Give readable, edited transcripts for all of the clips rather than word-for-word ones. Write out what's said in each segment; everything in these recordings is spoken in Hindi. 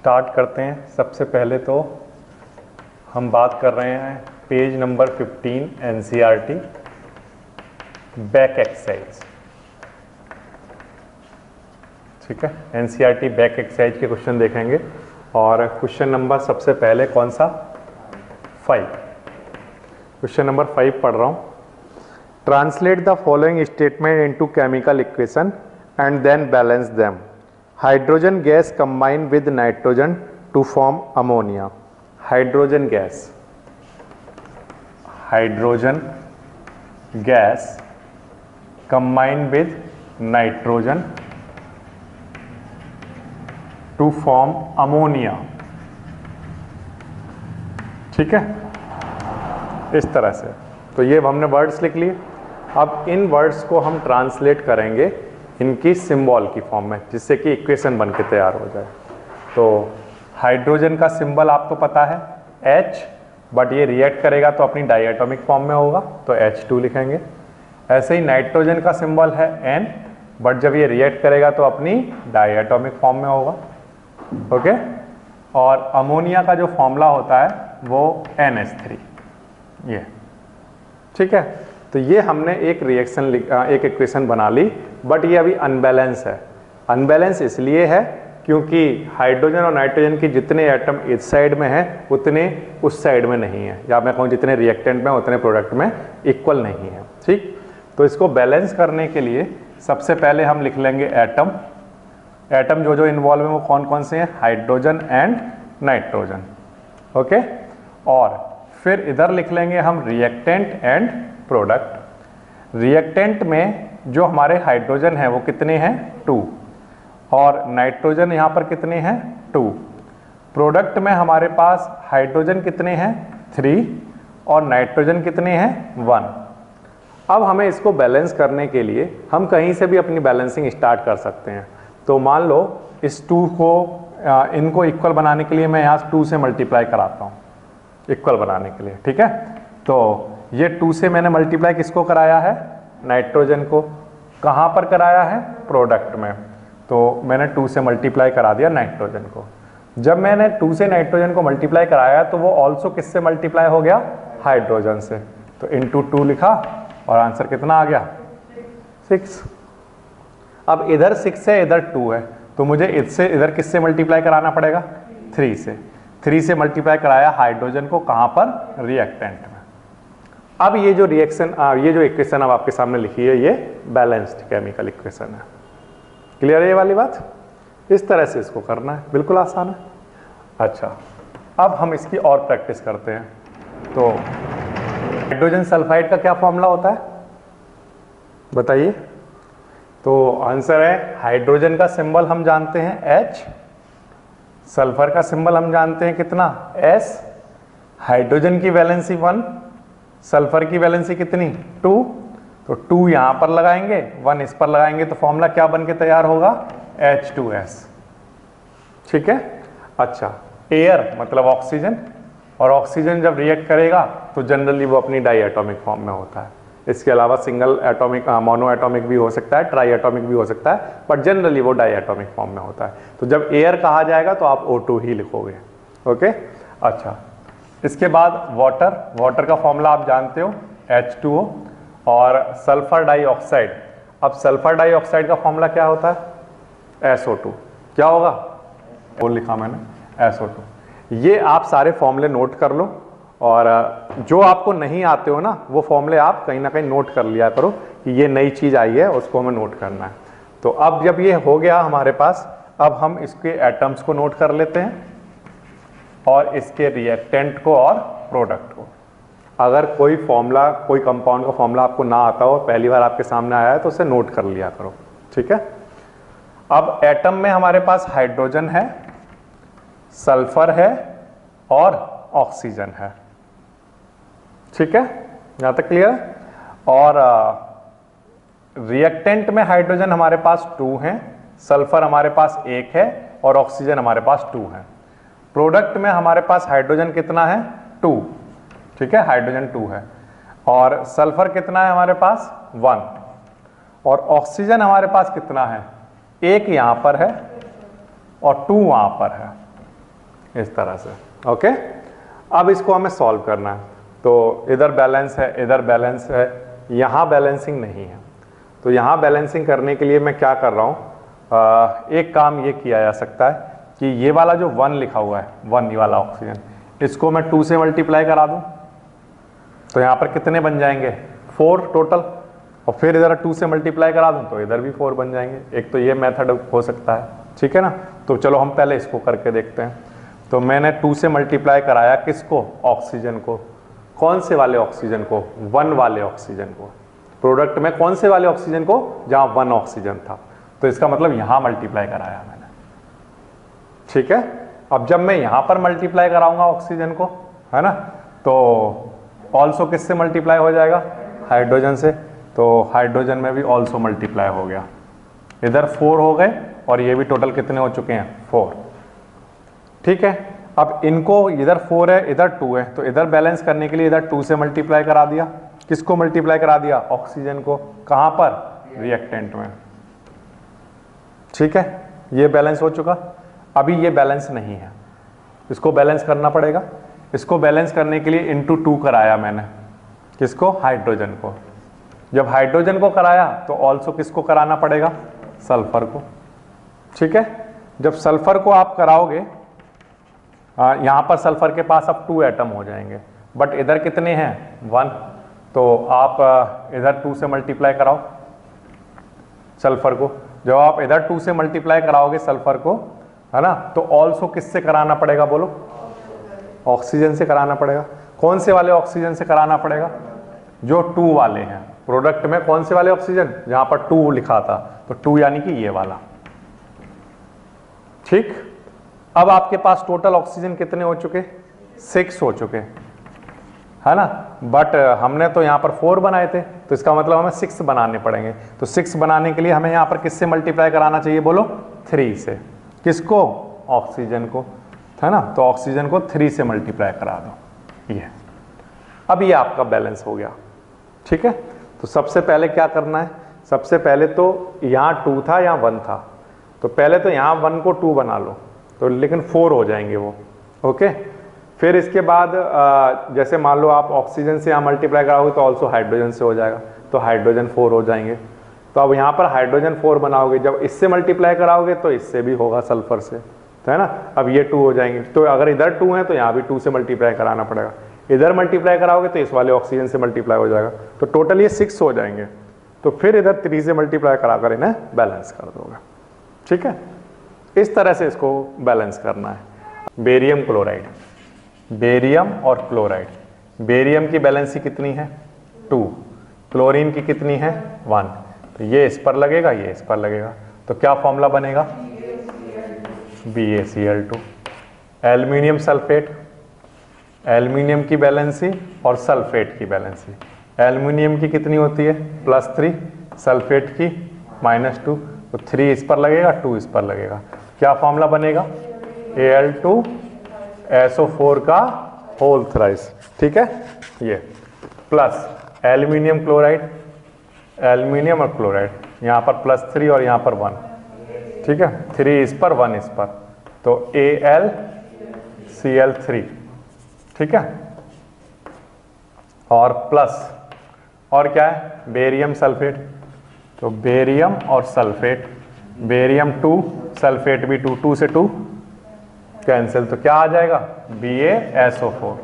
स्टार्ट करते हैं। सबसे पहले तो हम बात कर रहे हैं page number 15 NCERT back exercise. ठीक है, एनसीईआरटी बैक एक्सरसाइज के क्वेश्चन देखेंगे और क्वेश्चन नंबर सबसे पहले कौन सा 5, क्वेश्चन नंबर 5 पढ़ रहा हूँ। Translate the following statement into chemical equation and then balance them. Hydrogen gas combine with nitrogen to form ammonia. Hydrogen gas combine with nitrogen to form ammonia. ठीक है, इस तरह से। तो ये हमने वर्ड्स लिख लिए। अब इन वर्ड्स को हम ट्रांसलेट करेंगे इनकी सिंबल की फॉर्म में, जिससे कि इक्वेशन बन के तैयार हो जाए। तो हाइड्रोजन का सिंबल आपको पता है H, बट ये रिएक्ट करेगा तो अपनी डायटोमिक फॉर्म में होगा, तो H2 लिखेंगे। ऐसे ही नाइट्रोजन का सिंबल है N, बट जब ये रिएक्ट करेगा तो अपनी डायटोमिक फॉर्म में होगा। ओके, और अमोनिया का जो फॉर्मूला होता है वो NH3। ये ठीक है। तो ये हमने एक रिएक्शन एक इक्वेशन बना ली, बट ये अभी अनबैलेंस है। अनबैलेंस इसलिए है क्योंकि हाइड्रोजन और नाइट्रोजन के जितने एटम इस साइड में हैं उतने उस साइड में नहीं है, या मैं कहूँ जितने रिएक्टेंट में उतने प्रोडक्ट में इक्वल नहीं है। ठीक, तो इसको बैलेंस करने के लिए सबसे पहले हम लिख लेंगे एटम। एटम जो जो इन्वॉल्व है वो कौन कौन से हैं? Hydrogen and nitrogen. ओके, और फिर इधर लिख लेंगे हम रिएक्टेंट एंड प्रोडक्ट। रिएक्टेंट में जो हमारे हाइड्रोजन है वो कितने हैं? 2, और नाइट्रोजन यहाँ पर कितने हैं? 2। प्रोडक्ट में हमारे पास हाइड्रोजन कितने हैं? 3, और नाइट्रोजन कितने हैं? 1। अब हमें इसको बैलेंस करने के लिए हम कहीं से भी अपनी बैलेंसिंग स्टार्ट कर सकते हैं। तो मान लो इस 2 को इनको इक्वल बनाने के लिए मैं यहाँ 2 से मल्टीप्लाई कराता हूँ, इक्वल बनाने के लिए। ठीक है, तो ये 2 से मैंने मल्टीप्लाई किसको कराया है? नाइट्रोजन को। कहाँ पर कराया है? प्रोडक्ट में। तो मैंने 2 से मल्टीप्लाई करा दिया नाइट्रोजन को। जब मैंने 2 से नाइट्रोजन को मल्टीप्लाई कराया तो वो ऑल्सो किससे मल्टीप्लाई हो गया? हाइड्रोजन से। तो इंटू 2 लिखा और आंसर कितना आ गया? 6। अब इधर 6 है, इधर 2 है, तो मुझे इससे इधर किससे मल्टीप्लाई कराना पड़ेगा? 3 से। 3 से मल्टीप्लाई कराया हाइड्रोजन को, कहाँ पर? रिएक्टेंट में। अब ये जो रिएक्शन ये जो इक्वेशन अब आपके सामने लिखी है, ये बैलेंस्ड केमिकल इक्वेशन है। क्लियर है ये वाली बात? इस तरह से इसको करना है, बिल्कुल आसान है। अच्छा, अब हम इसकी और प्रैक्टिस करते हैं। तो हाइड्रोजन सल्फाइड का क्या फॉर्मूला होता है बताइए? तो आंसर है हाइड्रोजन का सिंबल हम जानते हैं H, सल्फर का सिंबल हम जानते हैं कितना? S। हाइड्रोजन की वैलेंसी 1, सल्फर की वैलेंसी कितनी? 2। तो 2 यहां पर लगाएंगे, 1 इस पर लगाएंगे, तो फॉर्मूला क्या बन के तैयार होगा? H2S। ठीक है। अच्छा, एयर मतलब ऑक्सीजन, और ऑक्सीजन जब रिएक्ट करेगा तो जनरली वो अपनी डाई एटॉमिक फॉर्म में होता है। इसके अलावा सिंगल एटॉमिक, मोनो एटॉमिक भी हो सकता है, ट्राई एटॉमिक भी हो सकता है, बट जनरली वो डाई एटॉमिक फॉर्म में होता है। तो जब एयर कहा जाएगा तो आप O2 ही लिखोगे। ओके, अच्छा, इसके बाद वाटर। वाटर का फॉर्मूला आप जानते हो H2O, और सल्फर डाइऑक्साइड। अब सल्फर डाइऑक्साइड का फॉर्मूला क्या होता है? SO2। क्या होगा? वो लिखा मैंने SO2। ये आप सारे फॉर्मूले नोट कर लो, और जो आपको नहीं आते हो ना वो फॉर्मूले आप कहीं ना कहीं नोट कर लिया करो कि ये नई चीज़ आई है, उसको हमें नोट करना है। तो अब जब ये हो गया हमारे पास, अब हम इसके एटम्स को नोट कर लेते हैं और इसके रिएक्टेंट को और प्रोडक्ट को। अगर कोई फॉर्मूला, कोई कंपाउंड का फॉर्मूला आपको ना आता हो, पहली बार आपके सामने आया है, तो उसे नोट कर लिया करो। ठीक है। अब एटम में हमारे पास हाइड्रोजन है, सल्फर है और ऑक्सीजन है। ठीक है, यहां तक क्लियर है? और रिएक्टेंट में हाइड्रोजन हमारे पास 2 हैं, सल्फर हमारे पास 1 है, और ऑक्सीजन हमारे पास 2 है। प्रोडक्ट में हमारे पास हाइड्रोजन कितना है? 2। ठीक है, हाइड्रोजन 2 है, और सल्फर कितना है हमारे पास? 1, और ऑक्सीजन हमारे पास कितना है? 1 यहां पर है और 2 वहां पर है। इस तरह से। ओके, अब इसको हमें सॉल्व करना है। तो इधर बैलेंस है, इधर बैलेंस है, यहाँ बैलेंसिंग नहीं है। तो यहाँ बैलेंसिंग करने के लिए मैं क्या कर रहा हूँ, एक काम ये किया जा सकता है कि ये वाला जो 1 लिखा हुआ है, 1 ये वाला ऑक्सीजन, इसको मैं 2 से मल्टीप्लाई करा दूँ तो यहाँ पर कितने बन जाएंगे, 4 टोटल। और फिर इधर 2 से मल्टीप्लाई करा दूँ तो इधर भी 4 बन जाएंगे। एक तो ये मेथड हो सकता है, ठीक है ना। तो चलो हम पहले इसको करके देखते हैं। तो मैंने 2 से मल्टीप्लाई कराया किसको, ऑक्सीजन को। कौन से वाले ऑक्सीजन को, 1 वाले ऑक्सीजन को। प्रोडक्ट में कौन से वाले ऑक्सीजन को, जहाँ 1 ऑक्सीजन था। तो इसका मतलब यहाँ मल्टीप्लाई कराया मैंने, ठीक है। अब जब मैं यहाँ पर मल्टीप्लाई कराऊंगा ऑक्सीजन को, है ना, तो ऑल्सो किससे मल्टीप्लाई हो जाएगा, हाइड्रोजन से। तो हाइड्रोजन में भी ऑल्सो मल्टीप्लाई हो गया। इधर 4 हो गए और ये भी टोटल कितने हो चुके हैं, 4, ठीक है। अब इनको इधर 4 है, इधर 2 है, तो इधर बैलेंस करने के लिए इधर 2 से मल्टीप्लाई करा दिया। किसको मल्टीप्लाई करा दिया, ऑक्सीजन को। कहाँ पर, रिएक्टेंट में, ठीक है। ये बैलेंस हो चुका। अभी ये बैलेंस नहीं है, इसको बैलेंस करना पड़ेगा। इसको बैलेंस करने के लिए इंटू 2 कराया मैंने, किसको, हाइड्रोजन को। जब हाइड्रोजन को कराया तो ऑल्सो किसको कराना पड़ेगा, सल्फर को, ठीक है। जब सल्फर को आप कराओगे, यहाँ पर सल्फर के पास अब 2 एटम हो जाएंगे, बट इधर कितने हैं, 1। तो आप इधर 2 से मल्टीप्लाई कराओ सल्फर को। जब आप इधर 2 से मल्टीप्लाई कराओगे सल्फर को, है ना, तो ऑल्सो किससे कराना पड़ेगा, बोलो, ऑक्सीजन से कराना पड़ेगा। कौन से वाले ऑक्सीजन से कराना पड़ेगा, जो 2 वाले हैं। प्रोडक्ट में कौन से वाले ऑक्सीजन, जहां पर 2 लिखा था, तो 2 यानी कि ये वाला, ठीक। अब आपके पास टोटल ऑक्सीजन कितने हो चुके, 6 हो चुके, है ना। बट हमने तो यहाँ पर 4 बनाए थे, तो इसका मतलब हमें 6 बनाने पड़ेंगे। तो 6 बनाने के लिए हमें यहाँ पर किससे मल्टीप्लाई कराना चाहिए, बोलो, 3 से। किसको, ऑक्सीजन को, है ना। तो ऑक्सीजन को 3 से मल्टीप्लाई करा दो, ये। अब ये आपका बैलेंस हो गया, ठीक है। तो सबसे पहले क्या करना है, सबसे पहले तो यहाँ 2 था, यहाँ 1 था, तो पहले तो यहाँ 1 को 2 बना लो, तो लेकिन 4 हो जाएंगे वो, ओके। फिर इसके बाद जैसे मान लो आप ऑक्सीजन से यहाँ मल्टीप्लाई कराओगे तो ऑल्सो हाइड्रोजन से हो जाएगा, तो हाइड्रोजन 4 हो जाएंगे। तो अब यहाँ पर हाइड्रोजन 4 बनाओगे, जब इससे मल्टीप्लाई कराओगे तो इससे भी होगा, सल्फर से, तो है ना। अब ये 2 हो जाएंगे। तो अगर इधर 2 है तो यहाँ भी 2 से मल्टीप्लाई कराना पड़ेगा। इधर मल्टीप्लाई कराओगे तो इस वाले ऑक्सीजन से मल्टीप्लाई हो जाएगा, तो टोटल ये 6 हो जाएंगे। तो फिर इधर 3 से मल्टीप्लाई करा कर इन्हें बैलेंस कर दोगे, ठीक है। इस तरह से इसको बैलेंस करना है। बेरियम क्लोराइड, बेरियम और क्लोराइड, बेरियम की बैलेंसी कितनी है, 2, क्लोरीन की कितनी है, 1। तो ये इस पर लगेगा, ये इस पर लगेगा, तो क्या फॉर्मूला बनेगा, BaCl2। एल्यूमिनियम सल्फेट, एल्यूमिनियम की बैलेंसी और सल्फेट की बैलेंसी, एल्यूमिनियम की कितनी होती है, +3, सल्फेट की -2, तो 3 इस पर लगेगा, 2 इस पर लगेगा। क्या फॉर्मूला बनेगा, Al2SO4 का होल थ्राइस, ठीक है। ये प्लस एल्यूमिनियम क्लोराइड, एल्यूमिनियम और क्लोराइड, यहाँ पर +3 और यहाँ पर 1, ठीक है। 3 इस पर, 1 इस पर, तो AlCl3, ठीक है। और प्लस, और क्या है, बेरियम सल्फेट, तो बेरियम और सल्फेट, बेरियम 2, सल्फेट भी 2, 2 से 2 कैंसिल, तो क्या आ जाएगा, BaSO4,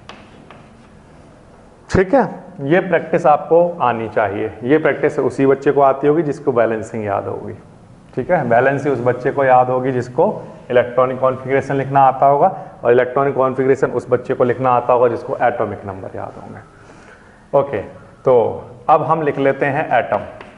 ठीक है। ये प्रैक्टिस आपको आनी चाहिए। ये प्रैक्टिस उसी बच्चे को आती होगी जिसको बैलेंसिंग याद होगी, ठीक है। बैलेंस ही उस बच्चे को याद होगी जिसको इलेक्ट्रॉनिक कॉन्फ़िगरेशन लिखना आता होगा, और इलेक्ट्रॉनिक कॉन्फ़िगरेशन उस बच्चे को लिखना आता होगा जिसको एटॉमिक नंबर याद होंगे, ओके। तो अब हम लिख लेते हैं एटम।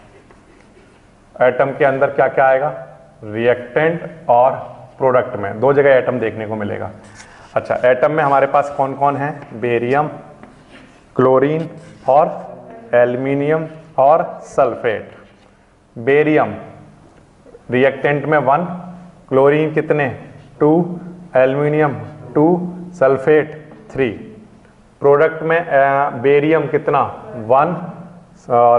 एटम के अंदर क्या क्या आएगा, रिएक्टेंट और प्रोडक्ट में 2 जगह एटम देखने को मिलेगा। अच्छा, एटम में हमारे पास कौन कौन है, बेरियम, क्लोरीन और एल्यूमिनियम और सल्फेट। बेरियम रिएक्टेंट में 1, क्लोरीन कितने, 2, एल्यूमिनियम 2, सल्फेट 3। प्रोडक्ट में बेरियम कितना, 1, और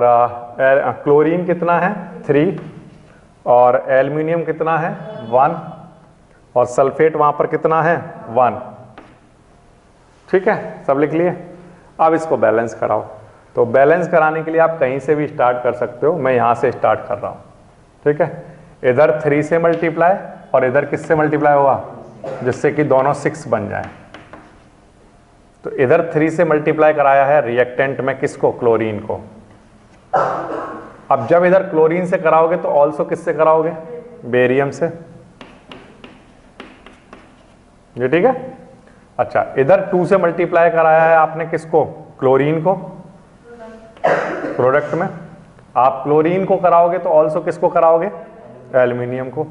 क्लोरीन कितना है, 3, और एल्यूमिनियम कितना है, 1, और सल्फेट वहां पर कितना है 1। ठीक है, सब लिख लिए। अब इसको बैलेंस कराओ। तो बैलेंस कराने के लिए आप कहीं से भी स्टार्ट कर सकते हो, मैं यहां से स्टार्ट कर रहा हूं। ठीक है, इधर 3 से मल्टीप्लाई और इधर किससे मल्टीप्लाई होगा, जिससे कि दोनों 6 बन जाए। तो इधर 3 से मल्टीप्लाई कराया है रिएक्टेंट में, किसको, क्लोरीन को। अब जब इधर क्लोरीन से कराओगे तो ऑल्सो किससे कराओगे, बेरियम से। ये ठीक है। अच्छा, इधर 2 से मल्टीप्लाई कराया है आपने किसको, क्लोरीन को, प्रोडक्ट में। आप क्लोरीन को कराओगे तो ऑल्सो किसको कराओगे, एल्यूमिनियम को।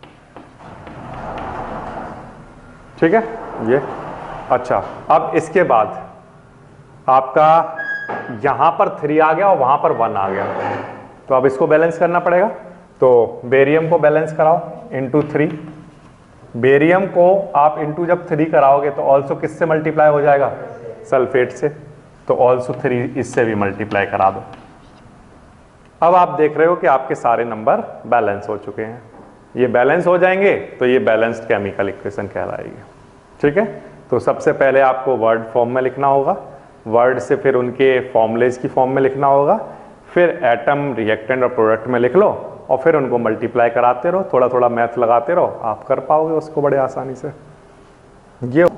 ठीक है ये। अच्छा, अब इसके बाद आपका यहां पर 3 आ गया और वहां पर 1 आ गया, तो अब इसको बैलेंस करना पड़ेगा। तो बेरियम को बैलेंस कराओ इंटू 3। बेरियम को आप इंटू जब 3 कराओगे तो ऑल्सो किससे मल्टीप्लाई हो जाएगा, सल्फेट से। तो ऑल्सो 3 इससे भी मल्टीप्लाई करा दो। अब आप देख रहे हो कि आपके सारे नंबर बैलेंस हो चुके हैं। ये बैलेंस हो जाएंगे तो ये बैलेंस्ड केमिकल इक्वेशन कहलाएगी। ठीक है, तो सबसे पहले आपको वर्ड फॉर्म में लिखना होगा, वर्ड से फिर उनके फॉर्मूलेज की फॉर्म में लिखना होगा, फिर एटम, रिएक्टेंट और प्रोडक्ट में लिख लो और फिर उनको मल्टीप्लाई कराते रहो, थोड़ा थोड़ा मैथ लगाते रहो, आप कर पाओगे उसको बड़े आसानी से। ये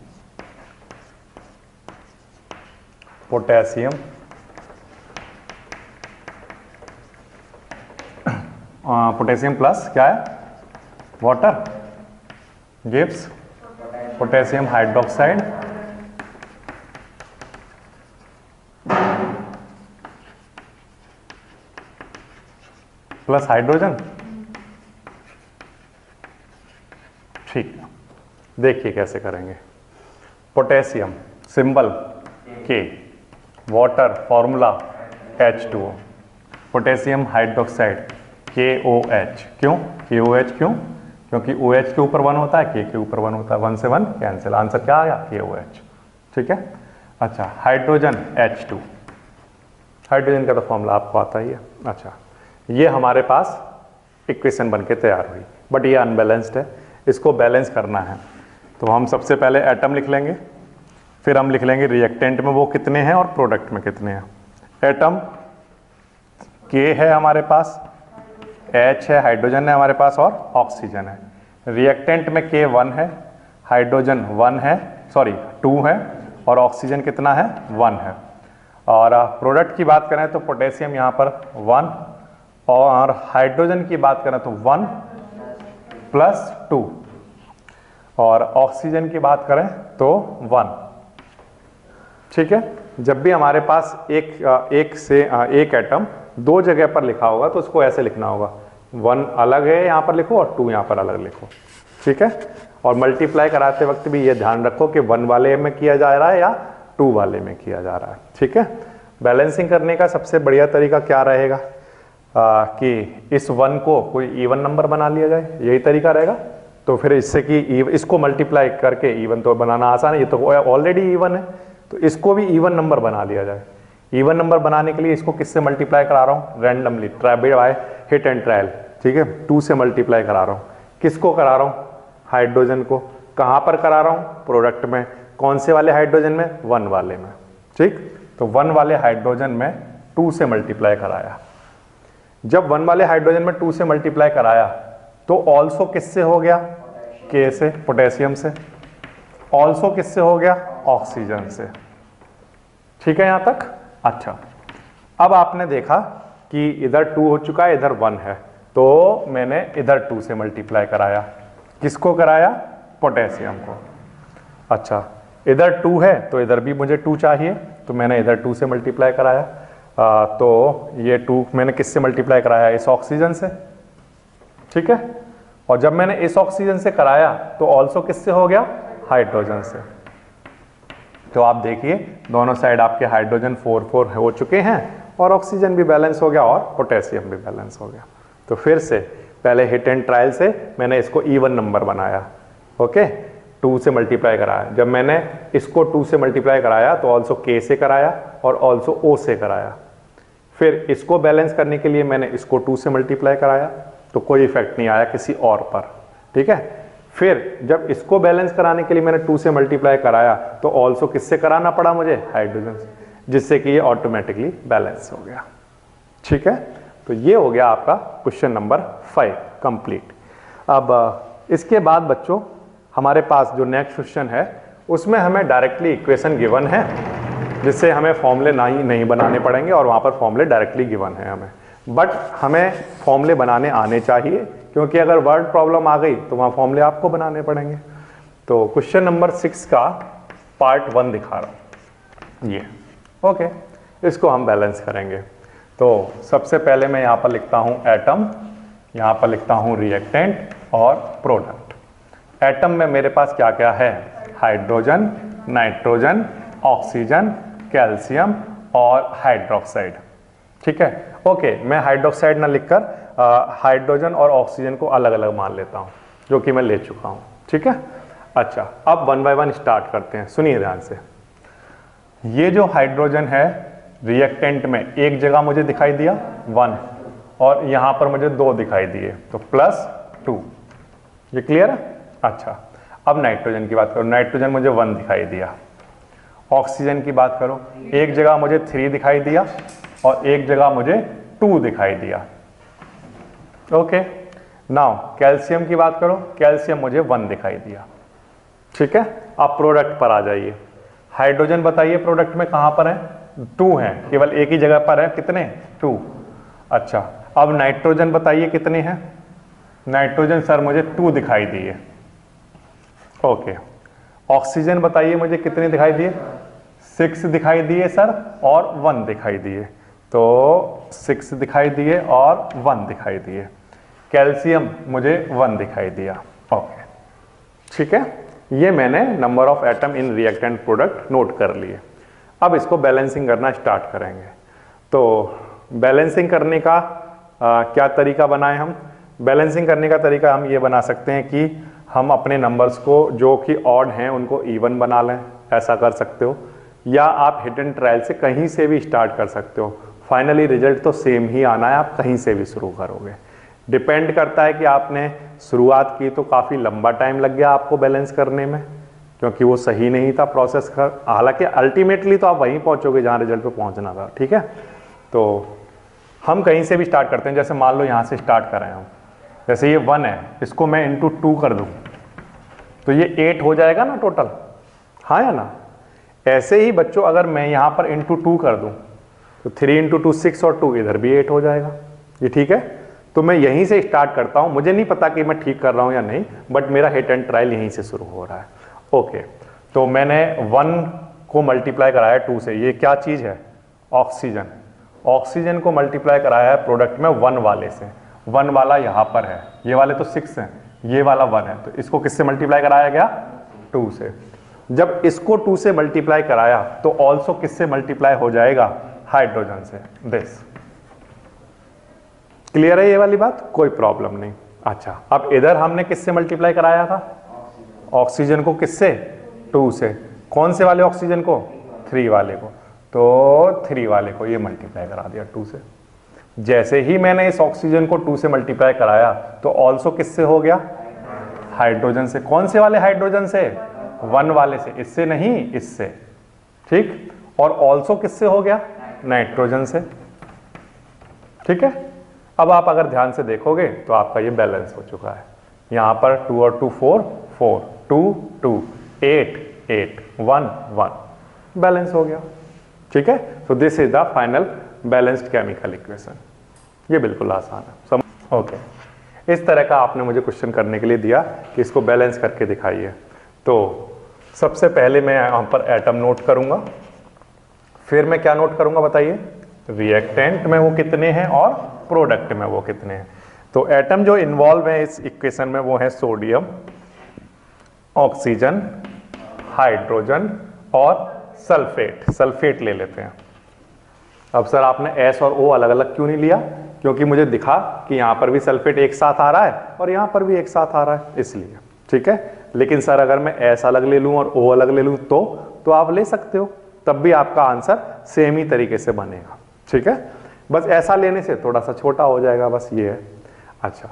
पोटेशियम, पोटेशियम प्लस क्या है, water gives potassium hydroxide plus hydrogen. ठीक है, देखिए कैसे करेंगे। Potassium symbol K, water formula H2O, potassium hydroxide KOH। क्यों KOH, क्यों, क्योंकि OH के ऊपर 1 होता है, K के ऊपर 1 होता है, 1 से 1 कैंसिल, आंसर क्या आ गया, KOH। ठीक है। अच्छा, हाइड्रोजन H2, हाइड्रोजन का तो फॉर्मूला आपको आता ही है। अच्छा, ये हमारे पास इक्वेशन बनके तैयार हुई, बट ये अनबैलेंस्ड है, इसको बैलेंस करना है। तो हम सबसे पहले एटम लिख लेंगे, फिर हम लिख लेंगे रिएक्टेंट में वो कितने हैं और प्रोडक्ट में कितने हैं। एटम K है हमारे पास, H है, हाइड्रोजन है हमारे पास और ऑक्सीजन है। रिएक्टेंट में K 1 है, हाइड्रोजन 1 है, सॉरी 2 है, और ऑक्सीजन कितना है, 1 है। और प्रोडक्ट की बात करें तो पोटेशियम यहाँ पर 1, और हाइड्रोजन की बात करें तो 1 प्लस 2, और ऑक्सीजन की बात करें तो 1। ठीक है, जब भी हमारे पास एक एटम 2 जगह पर लिखा होगा तो उसको ऐसे लिखना होगा, 1 अलग है यहाँ पर लिखो और 2 यहाँ पर अलग लिखो। ठीक है, और मल्टीप्लाई कराते वक्त भी ये ध्यान रखो कि 1 वाले में किया जा रहा है या 2 वाले में किया जा रहा है। ठीक है, बैलेंसिंग करने का सबसे बढ़िया तरीका क्या रहेगा, कि इस 1 को कोई इवन नंबर बना लिया जाए, यही तरीका रहेगा। तो फिर इससे कि इसको मल्टीप्लाई करके इवन तो बनाना आसान है, ये तो ऑलरेडी इवन है, तो इसको भी इवन नंबर बना लिया जाए। इवन नंबर बनाने के लिए इसको किससे मल्टीप्लाई करा रहा हूँ, randomly, by hit and trial. ठीक है, 2 से मल्टीप्लाई करा रहा हूँ। किसको करा रहा हूँ, हाइड्रोजन को। कहाँ पर करा रहा हूँ, प्रोडक्ट में। कौन से वाले हाइड्रोजन में, 1 वाले में। ठीक, तो 1 वाले हाइड्रोजन में 2 से मल्टीप्लाई कराया। जब 1 वाले हाइड्रोजन में 2 से मल्टीप्लाई कराया तो ऑल्सो किससे हो गया, K से, पोटेशियम से। ऑल्सो किससे हो गया, ऑक्सीजन से। ठीक है यहां तक। अच्छा, अब आपने देखा कि इधर 2 हो चुका है, इधर 1 है, तो मैंने इधर 2 से मल्टीप्लाई कराया। किसको कराया, पोटेशियम को। अच्छा, इधर 2 है तो इधर भी मुझे 2 चाहिए, तो मैंने इधर 2 से मल्टीप्लाई कराया। तो ये 2 मैंने किससे मल्टीप्लाई कराया, इस ऑक्सीजन से। ठीक है, और जब मैंने इस ऑक्सीजन से कराया तो ऑल्सो किससे हो गया, हाइड्रोजन से। तो आप देखिए दोनों साइड आपके हाइड्रोजन 4 हो चुके हैं और ऑक्सीजन भी बैलेंस हो गया और पोटेशियम भी बैलेंस हो गया। तो फिर से पहले हिट एंड ट्रायल से मैंने इसको इवन नंबर बनाया। ओके, 2 से मल्टीप्लाई कराया। जब मैंने इसको 2 से मल्टीप्लाई कराया तो ऑल्सो K से कराया और ऑल्सो O से कराया। फिर इसको बैलेंस करने के लिए मैंने इसको 2 से मल्टीप्लाई कराया, तो कोई इफेक्ट नहीं आया किसी और पर। ठीक है, फिर जब इसको बैलेंस कराने के लिए मैंने 2 से मल्टीप्लाई कराया तो ऑल्सो किससे कराना पड़ा मुझे, हाइड्रोजन से, जिससे कि ये ऑटोमेटिकली बैलेंस हो गया। ठीक है, तो ये हो गया आपका क्वेश्चन नंबर 5 कंप्लीट। अब इसके बाद बच्चों हमारे पास जो नेक्स्ट क्वेश्चन है उसमें हमें डायरेक्टली इक्वेशन गिवन है, जिससे हमें फॉर्मूले नहीं बनाने पड़ेंगे और वहाँ पर फॉर्मूले डायरेक्टली गिवन है हमें, बट हमें फॉर्मूले बनाने आने चाहिए, क्योंकि अगर वर्ड प्रॉब्लम आ गई तो वहाँ फॉर्मूले आपको बनाने पड़ेंगे। तो क्वेश्चन नंबर 6 का पार्ट 1 दिखा रहा हूँ ये। ओके, इसको हम बैलेंस करेंगे। तो सबसे पहले मैं यहाँ पर लिखता हूँ एटम, यहाँ पर लिखता हूँ रिएक्टेंट और प्रोडक्ट। एटम में मेरे पास क्या क्या है, हाइड्रोजन, नाइट्रोजन, ऑक्सीजन, कैल्शियम और हाइड्रोक्साइड। ठीक है, ओके, मैं हाइड्रोक्साइड ना लिखकर हाइड्रोजन और ऑक्सीजन को अलग अलग मान लेता हूँ, जो कि मैं ले चुका हूँ। ठीक है, अच्छा, अब 1 बाय 1 स्टार्ट करते हैं, सुनिए ध्यान से। ये जो हाइड्रोजन है रिएक्टेंट में एक जगह मुझे दिखाई दिया 1 और यहाँ पर मुझे 2 दिखाई दिए, तो +2, ये क्लियर है। अच्छा, अब नाइट्रोजन की बात करो, नाइट्रोजन मुझे 1 दिखाई दिया। ऑक्सीजन की बात करो, एक जगह मुझे 3 दिखाई दिया और एक जगह मुझे 2 दिखाई दिया। ओके, नाउ कैल्शियम की बात करो, कैल्शियम मुझे 1 दिखाई दिया। ठीक है, आप प्रोडक्ट पर आ जाइए। हाइड्रोजन बताइए प्रोडक्ट में कहां पर है, 2 है, केवल एक ही जगह पर है, कितने, 2। अच्छा, अब नाइट्रोजन बताइए कितने हैं, नाइट्रोजन सर मुझे 2 दिखाई दिए। ओके, ऑक्सीजन बताइए मुझे कितने दिखाई दिए, 6 दिखाई दिए सर और 1 दिखाई दिए, तो 6 दिखाई दिए और 1 दिखाई दिए। कैल्शियम मुझे 1 दिखाई दिया। ओके, ठीक है, ये मैंने number of atom in reactant product note कर लिए। अब इसको बैलेंसिंग करना स्टार्ट करेंगे। तो बैलेंसिंग करने का क्या तरीका बनाएं हम, बैलेंसिंग करने का तरीका हम ये बना सकते हैं कि हम अपने नंबर्स को जो कि ऑड हैं उनको इवन बना लें, ऐसा कर सकते हो, या आप हिट एंड ट्रायल से कहीं से भी स्टार्ट कर सकते हो। फाइनली रिजल्ट तो सेम ही आना है, आप कहीं से भी शुरू करोगे। डिपेंड करता है कि आपने शुरुआत की तो काफ़ी लंबा टाइम लग गया आपको बैलेंस करने में, क्योंकि वो सही नहीं था प्रोसेस का। हालांकि अल्टीमेटली तो आप वहीं पहुंचोगे जहां रिजल्ट पे पहुंचना था। ठीक है, तो हम कहीं से भी स्टार्ट करते हैं। जैसे मान लो यहाँ से स्टार्ट कर रहे हैं हम, जैसे ये 1 है, इसको मैं इंटू 2 कर दूँ तो ये 8 हो जाएगा ना टोटल, हाँ या ना। ऐसे ही बच्चों अगर मैं यहाँ पर इंटू 2 कर दूँ तो 3 इंटू 2 6 और 2 इधर भी 8 हो जाएगा। ये ठीक है, तो मैं यहीं से स्टार्ट करता हूँ। मुझे नहीं पता कि मैं ठीक कर रहा हूँ या नहीं, बट मेरा हिट एंड ट्रायल यहीं से शुरू हो रहा है। ओके, तो मैंने 1 को मल्टीप्लाई कराया 2 से। ये क्या चीज़ है, ऑक्सीजन। ऑक्सीजन को मल्टीप्लाई कराया है प्रोडक्ट में 1 वाले से। 1 वाला यहाँ पर है, ये वाले तो 6 हैं, ये वाला 1 है, तो इसको किससे मल्टीप्लाई कराया गया, 2 से। जब इसको 2 से मल्टीप्लाई कराया तो ऑल्सो किससे मल्टीप्लाई हो जाएगा, हाइड्रोजन से। दिस क्लियर है ये वाली बात, कोई प्रॉब्लम नहीं। अच्छा, अब इधर हमने किससे मल्टीप्लाई कराया था, ऑक्सीजन को किससे, 2 से। कौन से वाले ऑक्सीजन को, 3 वाले को, तो 3 वाले को ये मल्टीप्लाई करा दिया 2 से। जैसे ही मैंने इस ऑक्सीजन को 2 से मल्टीप्लाई कराया तो ऑल्सो किससे हो गया, हाइड्रोजन से। कौन से वाले हाइड्रोजन से, 1 वाले से, इससे नहीं, इससे। ठीक, और ऑल्सो किससे हो गया, नाइट्रोजन से। ठीक है, अब आप अगर ध्यान से देखोगे तो आपका ये बैलेंस हो चुका है। यहां पर 2 और 2 4 4, 2 2, 8 8, 1 1, बैलेंस हो गया। ठीक है, तो this is the final balanced chemical equation. ये बिल्कुल आसान है। ओके, इस तरह का आपने मुझे क्वेश्चन करने के लिए दिया कि इसको बैलेंस करके दिखाइए। तो सबसे पहले मैं यहां पर एटम नोट करूंगा, फिर मैं क्या नोट करूंगा बताइए, रिएक्टेंट में वो कितने हैं और प्रोडक्ट में वो कितने हैं। तो एटम जो इन्वॉल्व है इस इक्वेशन में वो है सोडियम, ऑक्सीजन, हाइड्रोजन और सल्फेट। सल्फेट ले लेते हैं। अब सर आपने S और O अलग अलग क्यों नहीं लिया, क्योंकि मुझे दिखा कि यहां पर भी सल्फेट एक साथ आ रहा है और यहां पर भी एक साथ आ रहा है, इसलिए। ठीक है, लेकिन सर अगर मैं S अलग ले लूं और O अलग ले लूं तो आप ले सकते हो, तब भी आपका आंसर सेम ही तरीके से बनेगा। ठीक है, बस ऐसा लेने से थोड़ा सा छोटा हो जाएगा, बस ये है। अच्छा,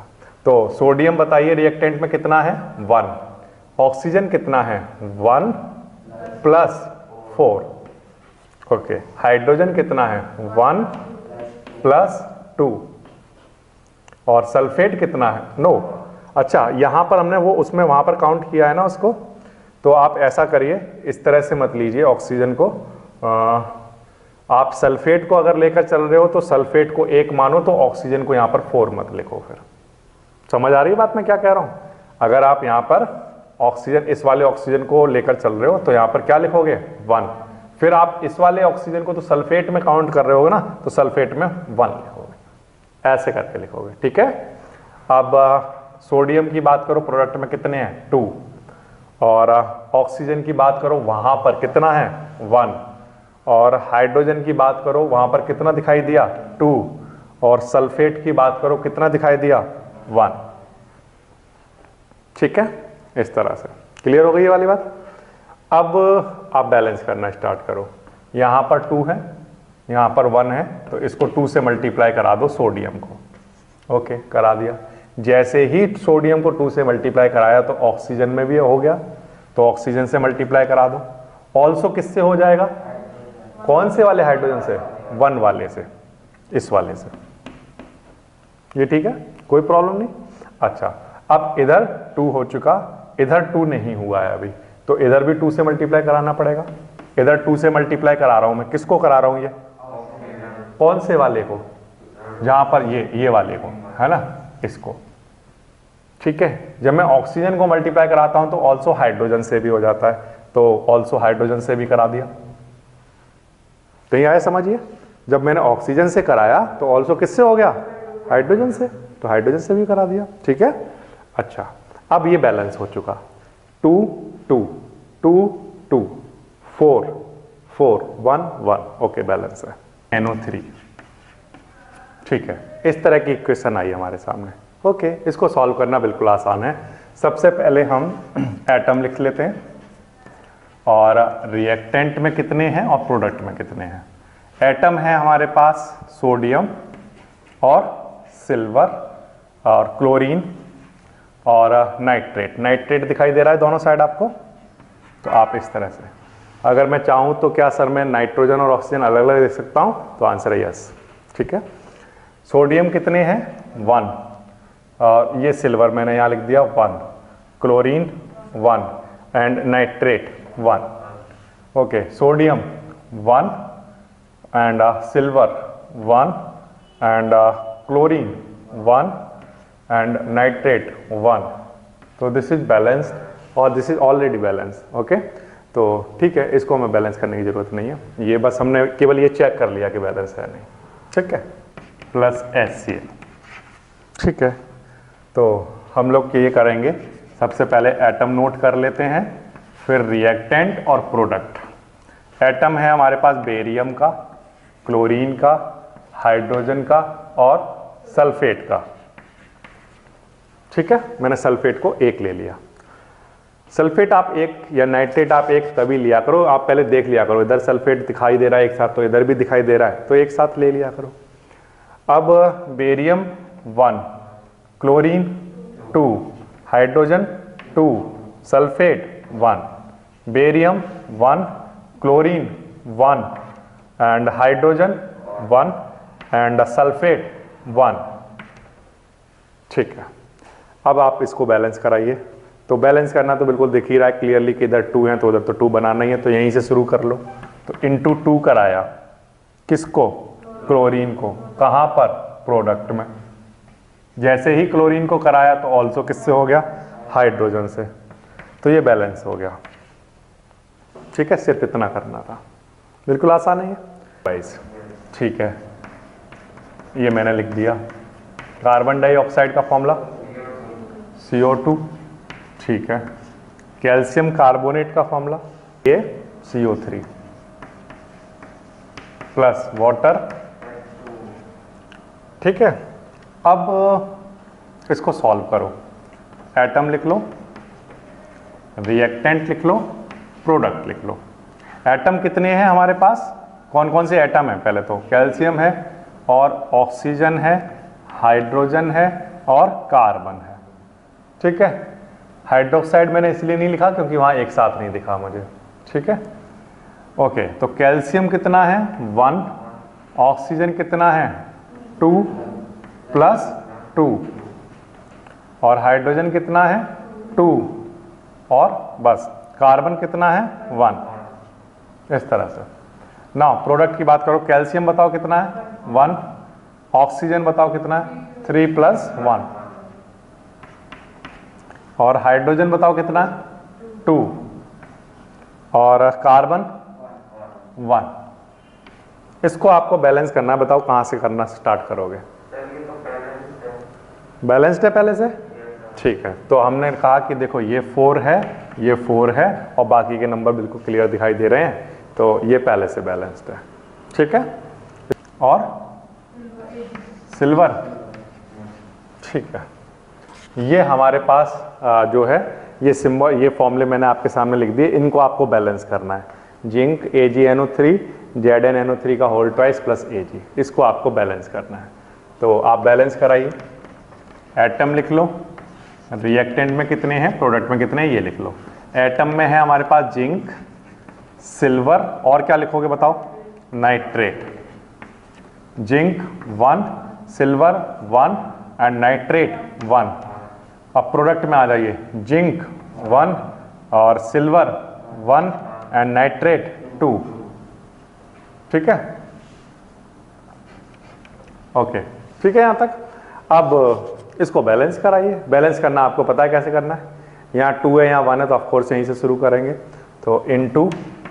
तो सोडियम बताइए रिएक्टेंट में कितना है 1, ऑक्सीजन कितना है 1 प्लस 4, ओके, हाइड्रोजन कितना है 1 प्लस 2, और सल्फेट कितना है नो अच्छा यहां पर हमने वो उसमें वहां पर काउंट किया है ना उसको, तो आप ऐसा करिए, इस तरह से मत लीजिए ऑक्सीजन को, आप सल्फेट को अगर लेकर चल रहे हो तो सल्फेट को 1 मानो, तो ऑक्सीजन को यहां पर 4 मत लिखो। फिर समझ आ रही है बात मैं क्या कह रहा हूं? अगर आप यहां पर ऑक्सीजन, इस वाले ऑक्सीजन को लेकर चल रहे हो तो यहां पर क्या लिखोगे 1, फिर आप इस वाले ऑक्सीजन को तो सल्फेट में काउंट कर रहे होगे ना, तो सल्फेट में 1 लिखोगे, ऐसे करके लिखोगे, ठीक है। अब सोडियम की बात करो, प्रोडक्ट में कितने हैं 2, और ऑक्सीजन की बात करो वहां पर कितना है 1, और हाइड्रोजन की बात करो वहां पर कितना दिखाई दिया 2, और सल्फेट की बात करो कितना दिखाई दिया 1, ठीक है। इस तरह से क्लियर हो गई ये वाली बात। अब आप बैलेंस करना स्टार्ट करो, यहां पर 2 है, यहां पर 1 है, तो इसको 2 से मल्टीप्लाई करा दो सोडियम को, ओके करा दिया। जैसे ही सोडियम को 2 से मल्टीप्लाई कराया तो ऑक्सीजन में भी हो गया, तो ऑक्सीजन से मल्टीप्लाई करा दो। ऑल्सो किससे हो जाएगा, कौन से वाले हाइड्रोजन से, 1 वाले से, इस वाले से, ये ठीक है, कोई प्रॉब्लम नहीं। अच्छा अब इधर 2 हो चुका, इधर 2 नहीं हुआ है अभी, तो इधर भी 2 से मल्टीप्लाई कराना पड़ेगा। इधर 2 से मल्टीप्लाई करा रहा हूं मैं, किसको करा रहा हूं ये, कौन से वाले को, जहां पर ये वाले को है ना, इसको, ठीक है। जब मैं ऑक्सीजन को मल्टीप्लाई कराता हूं तो ऑल्सो हाइड्रोजन से भी हो जाता है, तो ऑल्सो हाइड्रोजन से भी करा दिया। तो ये आया समझिए, जब मैंने ऑक्सीजन से कराया तो ऑल्सो किससे हो गया, हाइड्रोजन से, तो हाइड्रोजन से भी करा दिया, ठीक है। अच्छा अब ये बैलेंस हो चुका, 2 2 2 2 4 4 1 1, ओके बैलेंस है, NO3, ठीक है। इस तरह की इक्वेशन आई हमारे सामने, ओके। इसको सॉल्व करना बिल्कुल आसान है। सबसे पहले हम एटम लिख लेते हैं, और रिएक्टेंट में कितने हैं और प्रोडक्ट में कितने हैं। एटम है हमारे पास सोडियम और सिल्वर और क्लोरीन और नाइट्रेट, नाइट्रेट दिखाई दे रहा है दोनों साइड आपको, तो आप इस तरह से, अगर मैं चाहूं तो क्या सर मैं नाइट्रोजन और ऑक्सीजन अलग अलग लिख सकता हूं, तो आंसर है यस, ठीक है। सोडियम कितने हैं 1, और ये सिल्वर मैंने यहां लिख दिया 1, chlorine 1 and nitrate 1, okay. Sodium 1 and silver 1 and chlorine 1 and nitrate 1, तो दिस इज बैलेंस्ड और this is already balance, okay. तो ठीक है, इसको हमें बैलेंस करने की जरूरत नहीं है, ये बस हमने केवल ये चेक कर लिया कि बैलेंस है नहीं, ठीक है। प्लस HCl, ठीक है। तो हम लोग ये करेंगे, सबसे पहले एटम नोट कर लेते हैं, फिर रिएक्टेंट और प्रोडक्ट। एटम है हमारे पास बेरियम का, क्लोरीन का, हाइड्रोजन का और सल्फेट का, ठीक है। मैंने सल्फेट को 1 ले लिया। सल्फेट आप 1 या नाइट्रेट आप 1 तभी लिया करो, आप पहले देख लिया करो, इधर सल्फेट दिखाई दे रहा है एक साथ, तो इधर भी दिखाई दे रहा है, तो एक साथ ले लिया करो। अब barium 1, chlorine 2, hydrogen 2, sulphate 1, barium 1, chlorine 1 and hydrogen 1 and sulphate 1, ठीक है। अब आप इसको बैलेंस कराइए, तो बैलेंस करना तो बिल्कुल दिख ही रहा है क्लियरली कि इधर 2 है तो उधर तो 2 बनाना ही है, तो यहीं से शुरू कर लो। तो इंटू 2 कराया, किसको, क्लोरीन को, कहां पर, प्रोडक्ट में। जैसे ही क्लोरीन को कराया तो ऑल्सो किससे हो गया, हाइड्रोजन से, तो ये बैलेंस हो गया, ठीक है। सिर्फ इतना करना था, बिल्कुल आसान है ये, ठीक है। ये मैंने लिख दिया, कार्बन डाइऑक्साइड का फॉर्मूला CO2, ठीक है। कैल्शियम कार्बोनेट का फॉर्मूला ये CO3 प्लस वाटर, ठीक है। अब इसको सॉल्व करो, एटम लिख लो, रिएक्टेंट लिख लो, प्रोडक्ट लिख लो। एटम कितने हैं हमारे पास, कौन कौन से एटम है, पहले तो कैल्शियम है और ऑक्सीजन है, हाइड्रोजन है और कार्बन है। ठीक है, हाइड्रोक्साइड मैंने इसलिए नहीं लिखा क्योंकि वहां एक साथ नहीं दिखा मुझे। ठीक है, ओके। तो कैल्शियम कितना है 1, ऑक्सीजन कितना है 2 + 2, और हाइड्रोजन कितना है 2, और बस कार्बन कितना है 1। इस तरह से नाउ प्रोडक्ट की बात करो। कैल्शियम बताओ कितना है 1, ऑक्सीजन बताओ कितना है 3 + 1, और हाइड्रोजन बताओ कितना है 2, और कार्बन 1। इसको आपको बैलेंस करना है, बताओ कहां से करना स्टार्ट करोगे? बैलेंस्ड है पहले से? ठीक है, तो हमने कहा कि देखो ये 4 है, ये 4 है, और बाकी के नंबर बिल्कुल क्लियर दिखाई दे रहे हैं, तो ये पहले से बैलेंस्ड है। ठीक है, और सिल्वर, ठीक है, ये हमारे पास जो है ये सिंबल, ये फॉर्मूले मैंने आपके सामने लिख दिए, इनको आपको बैलेंस करना है। जिंक AgNO3 ZnNO3 का होल ट्वाइस + Ag, इसको आपको बैलेंस करना है। तो आप बैलेंस कराइए। एटम लिख लो, रिएक्टेंट में कितने हैं, प्रोडक्ट में कितने हैं, ये लिख लो। एटम में है हमारे पास जिंक, सिल्वर, और क्या लिखोगे बताओ? Nitrate. Zinc 1, silver 1 and nitrate 1। अब प्रोडक्ट में आ जाइए, जिंक 1 और सिल्वर 1 एंड नाइट्रेट 2। ठीक है, ओके, ठीक है यहां तक। अब इसको बैलेंस कराइए। बैलेंस करना आपको पता है कैसे करना है। यहाँ 2 है, यहाँ 1 है, तो ऑफकोर्स यहीं से शुरू करेंगे। तो इंटू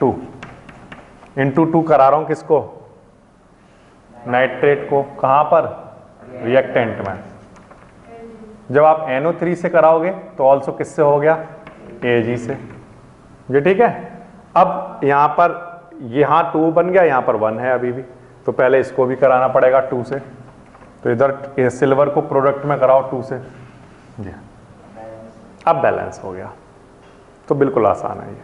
2 करा रहा हूं किसको? नाइट्रेट को। कहां पर? रिएक्टेंट में। जब आप NO3 से कराओगे तो ऑल्सो किससे हो गया? Ag से। ये ठीक है। अब यहां पर, यहां 2 बन गया, यहां पर 1 है अभी भी, तो पहले इसको भी कराना पड़ेगा 2 से। तो इधर सिल्वर को प्रोडक्ट में कराओ 2 से, जी, अब बैलेंस हो गया। तो बिल्कुल आसान है ये।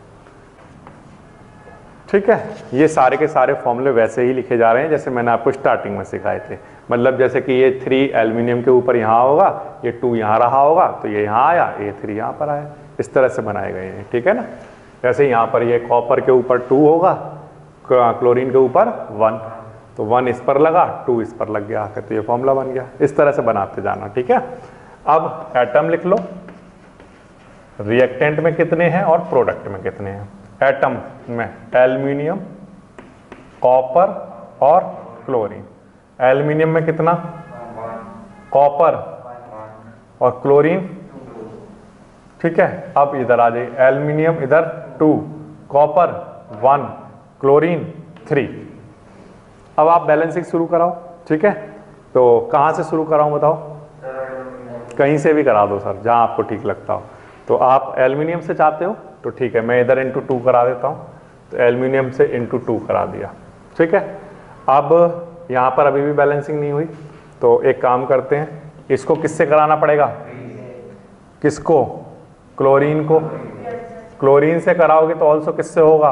ठीक है, ये सारे के सारे फॉर्मूले वैसे ही लिखे जा रहे हैं जैसे मैंने आपको स्टार्टिंग में सिखाए थे। मतलब जैसे कि ये 3 एल्यूमिनियम के ऊपर यहाँ होगा, ये 2 यहाँ रहा होगा, तो ये यहाँ आया, ये 3 यहाँ पर आया, इस तरह से बनाए गए हैं। ठीक है ना। जैसे यहाँ पर ये कॉपर के ऊपर 2 होगा, क्लोरीन के ऊपर 1, तो 1 इस पर लगा, 2 इस पर लग गया आकर, तो ये फॉर्मूला बन गया। इस तरह से बनाते जाना। ठीक है, अब एटम लिख लो, रिएक्टेंट में कितने हैं और प्रोडक्ट में कितने हैं। एटम में एल्यूमिनियम, कॉपर और क्लोरीन। एल्यूमिनियम में कितना? कॉपर और क्लोरीन। ठीक है, अब इधर आ जाइए, एल्यूमिनियम इधर 2, कॉपर 1, क्लोरीन 3। अब आप बैलेंसिंग शुरू कराओ। ठीक है, तो कहां से शुरू कराऊं बताओ? कहीं से भी करा दो सर, जहां आपको ठीक लगता हो। तो आप एल्यूमिनियम से चाहते हो तो ठीक है, मैं इधर इंटू 2 करा देता हूं। तो एल्यूमिनियम से इंटू 2 करा दिया। ठीक है, अब यहां पर अभी भी बैलेंसिंग नहीं हुई, तो एक काम करते हैं, इसको किससे कराना पड़ेगा? किसको? क्लोरीन को। क्लोरीन से कराओगे तो ऑल्सो किससे होगा?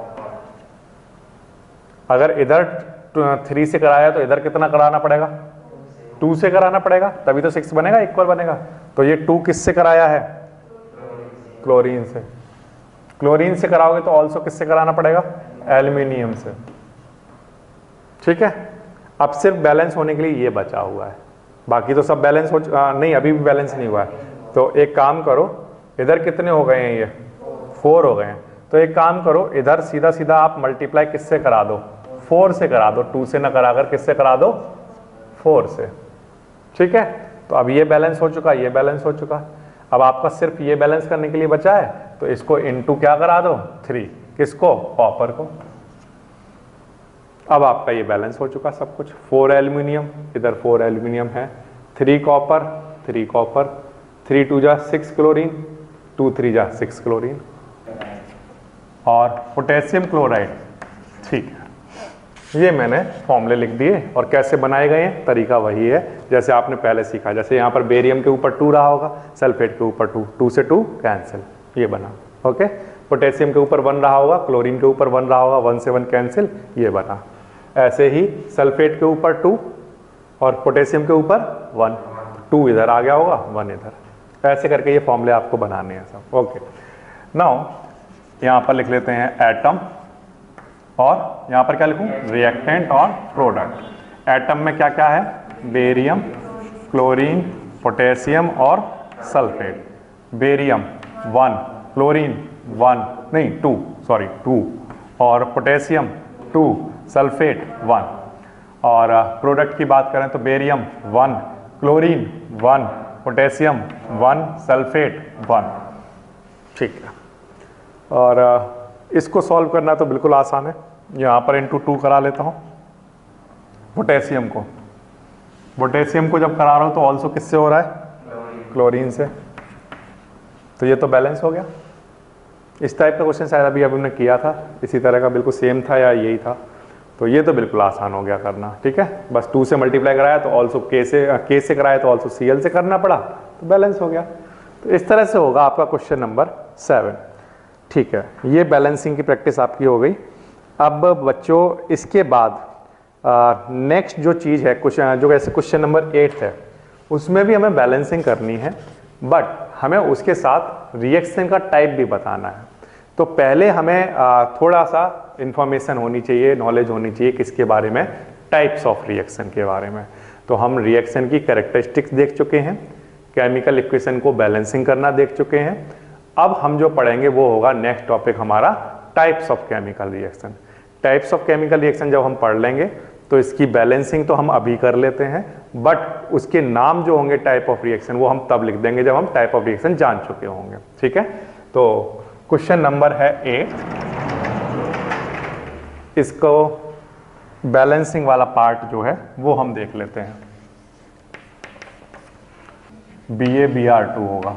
अगर इधर 3 से कराया तो इधर कितना कराना पड़ेगा? 2 से कराना पड़ेगा, तभी तो 6 बनेगा, इक्वल बनेगा। तो ये 2 किससे कराया है? क्लोरीन से। क्लोरीन से कराओगे तो ऑल्सो किससे कराना पड़ेगा? एल्यूमिनियम से। ठीक है, अब सिर्फ बैलेंस होने के लिए ये बचा हुआ है, बाकी तो सब बैलेंस हो नहीं, अभी भी बैलेंस नहीं हुआ है। तो एक काम करो, इधर कितने हो गए हैं? ये 4 हो गए हैं। तो एक काम करो, इधर सीधा सीधा आप मल्टीप्लाई किससे करा दो? 4 से करा दो। 2 से ना कराकर किससे करा दो? 4 से। ठीक है, तो अब ये बैलेंस हो चुका, ये बैलेंस हो चुका। अब आपका सिर्फ ये बैलेंस करने के लिए बचा है, तो इसको इंटू क्या करा दो? 3। किसको? कॉपर को। अब आपका ये बैलेंस हो चुका सब कुछ। 4 एल्यूमिनियम, इधर 4 एल्यूमिनियम है, 3 कॉपर, 3 कॉपर, 3 2 जा 6 क्लोरीन, 2 3 जा 6 क्लोरीन, और पोटेशियम क्लोराइड। ठीक है, ये मैंने फॉर्मूले लिख दिए, और कैसे बनाए गए हैं तरीका वही है जैसे आपने पहले सीखा। जैसे यहाँ पर बेरियम के ऊपर 2 रहा होगा, सल्फेट के ऊपर 2, 2 से 2 कैंसिल, ये बना। ओके, पोटेशियम के ऊपर 1 रहा होगा, क्लोरीन के ऊपर 1 रहा होगा, 1 से 1 कैंसिल, ये बना। ऐसे ही सल्फेट के ऊपर 2 और पोटेशियम के ऊपर 1, 2 इधर आ गया होगा, 1 इधर, ऐसे करके ये फॉर्मूले आपको बनाने हैं सब। ओके, नाउ यहाँ पर लिख लेते हैं एटम, और यहाँ पर क्या लिखूँ, रिएक्टेंट और प्रोडक्ट। एटम में क्या क्या है, बेरियम, क्लोरीन, पोटेशियम और सल्फेट। बेरियम 1, क्लोरीन 1 नहीं 2 सॉरी 2, और पोटेशियम 2, सल्फेट 1। और प्रोडक्ट की बात करें तो बेरियम 1, क्लोरीन 1, पोटेशियम 1, सल्फेट 1। ठीक है, और इसको सॉल्व करना तो बिल्कुल आसान है। यहाँ पर इंटू 2 करा लेता हूँ पोटेशियम को। पोटेशियम को जब करा रहा हूँ तो ऑल्सो किससे हो रहा है, क्लोरीन से, तो ये तो बैलेंस हो गया। इस टाइप का क्वेश्चन शायद अभी हमने किया था, इसी तरह का बिल्कुल सेम था या यही था, तो ये तो बिल्कुल आसान हो गया करना। ठीक है, बस 2 से मल्टीप्लाई कराया तो ऑल्सो के से कराया तो ऑल्सो Cl से करना पड़ा, तो बैलेंस हो गया। तो इस तरह से होगा आपका क्वेश्चन नंबर 7। ठीक है, ये बैलेंसिंग की प्रैक्टिस आपकी हो गई। अब बच्चों इसके बाद नेक्स्ट जो चीज़ है कुछ जो ऐसे क्वेश्चन नंबर 8 है, उसमें भी हमें बैलेंसिंग करनी है, बट हमें उसके साथ रिएक्शन का टाइप भी बताना है। तो पहले हमें थोड़ा सा इंफॉर्मेशन होनी चाहिए, नॉलेज होनी चाहिए किसके बारे में, टाइप्स ऑफ रिएक्शन के बारे में। तो हम रिएक्शन की कैरेक्टरिस्टिक्स देख चुके हैं, केमिकल इक्वेशन को बैलेंसिंग करना देख चुके हैं। अब हम जो पढ़ेंगे वो होगा नेक्स्ट टॉपिक हमारा types of chemical reaction. Types of chemical reaction जब हम पढ़ लेंगे तो इसकी बैलेंसिंग तो हम अभी कर लेते हैं, बट उसके नाम जो होंगे टाइप ऑफ रिएक्शन वो हम तब लिख देंगे जब हम टाइप ऑफ रिएक्शन जान चुके होंगे। ठीक है, तो क्वेश्चन नंबर है 8, इसको बैलेंसिंग वाला पार्ट जो है वो हम देख लेते हैं। BaBr2 होगा।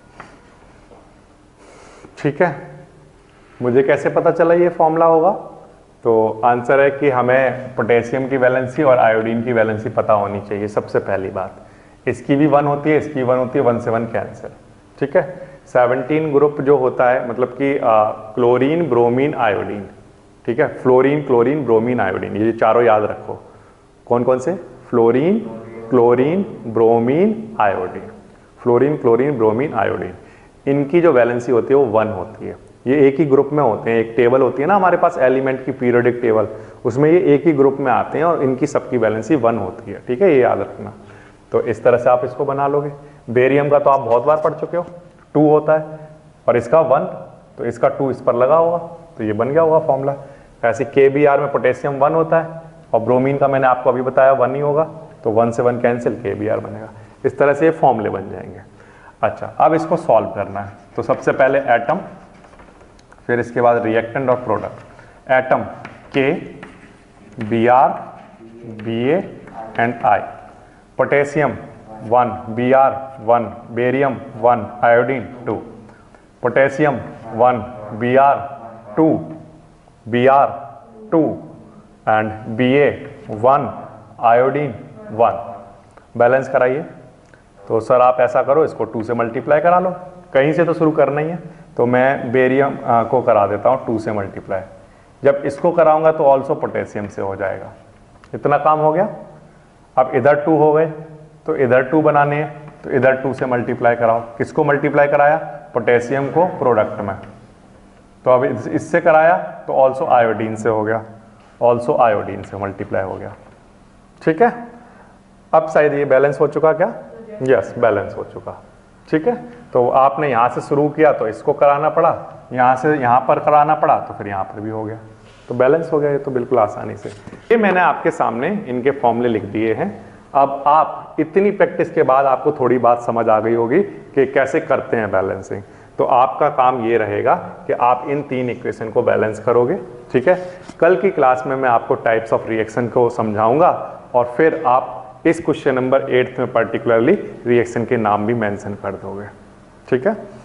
ठीक है, मुझे कैसे पता चला ये फॉर्मूला होगा, तो आंसर है कि हमें पोटेशियम की वैलेंसी और आयोडीन की वैलेंसी पता होनी चाहिए सबसे पहली बात। इसकी भी 1 होती है, इसकी 1 होती है, 1 से 1 कैंसिल। ठीक है, 17 ग्रुप जो होता है मतलब कि क्लोरीन, ब्रोमीन, आयोडीन। ठीक है, फ्लोरीन, क्लोरीन, ब्रोमीन, आयोडीन, ये चारों याद रखो। कौन कौन से, fluorine, chlorine, bromine, iodine. Fluorine, chlorine, bromine, iodine, इनकी जो वैलेंसी होती है वो 1 होती है। ये एक ही ग्रुप में होते हैं, एक टेबल होती है ना हमारे पास एलिमेंट की पीरियोडिक टेबल, उसमें ये एक ही ग्रुप में आते हैं और इनकी सबकी वैलेंसी 1 होती है। ठीक है, ये याद रखना। तो इस तरह से आप इसको बना लोगे। बेरियम का तो आप बहुत बार पढ़ चुके हो, 2 होता है और इसका 1, तो इसका 2 इस पर लगा होगा, तो ये बन गया होगा फॉर्मूला। ऐसे KBr में पोटेशियम 1 होता है और ब्रोमीन का मैंने आपको अभी बताया 1 ही होगा, तो 1 से 1 कैंसिल, KBr बनेगा। इस तरह से ये फॉर्मूले बन जाएंगे। अच्छा, अब इसको सॉल्व करना है, तो सबसे पहले एटम, फिर इसके बाद रिएक्टेंट और product. Atom K, Br, Ba and I। Potassium 1, Br 1, barium 1, iodine 2। Potassium 1, Br 2, Br 2 and Ba 1, iodine 1। Balance कराइए। तो सर आप ऐसा करो, इसको 2 से मल्टीप्लाई करा लो, कहीं से तो शुरू करना ही है, तो मैं बेरियम को करा देता हूँ 2 से मल्टीप्लाई। जब इसको कराऊंगा तो ऑल्सो पोटेशियम से हो जाएगा। इतना काम हो गया। अब इधर 2 हो गए तो इधर 2 बनाने हैं, तो इधर 2 से मल्टीप्लाई कराओ। किसको मल्टीप्लाई कराया, पोटेशियम को प्रोडक्ट में, तो अब इससे कराया तो ऑल्सो आयोडीन से हो गया, ऑल्सो आयोडीन से मल्टीप्लाई हो गया। ठीक है, अब शायद ये बैलेंस हो चुका क्या, यस बैलेंस हो चुका। ठीक है, तो आपने यहाँ से शुरू किया तो इसको कराना पड़ा, यहाँ से यहाँ पर कराना पड़ा तो फिर यहाँ पर भी हो गया, तो बैलेंस हो गया। ये तो बिल्कुल आसानी से, ये मैंने आपके सामने इनके फॉर्मूले लिख दिए हैं। अब आप इतनी प्रैक्टिस के बाद आपको थोड़ी बात समझ आ गई होगी कि कैसे करते हैं बैलेंसिंग। तो आपका काम ये रहेगा कि आप इन 3 इक्वेशन को बैलेंस करोगे। ठीक है, कल की क्लास में मैं आपको टाइप्स ऑफ रिएक्शन को समझाऊंगा और फिर आप इस क्वेश्चन नंबर 8 में पर्टिकुलरली रिएक्शन के नाम भी मेंशन कर दोगे। ठीक है।